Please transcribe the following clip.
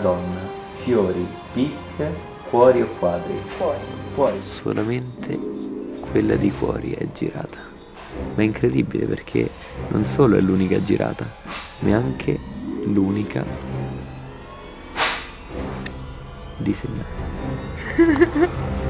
donna, fiori, pic, cuori o quadri? Cuori. Solamente quella di cuori è girata. Ma è incredibile perché non solo è l'unica girata, ma è anche l'unica disegnata.